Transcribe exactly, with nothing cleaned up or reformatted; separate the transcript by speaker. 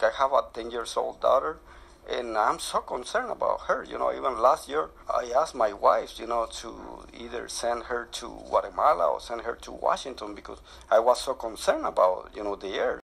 Speaker 1: I have a ten years old daughter, and I'm so concerned about her. You know, even last year, I asked my wife, you know, to either send her to Guatemala or send her to Washington because I was so concerned about, you know, the air.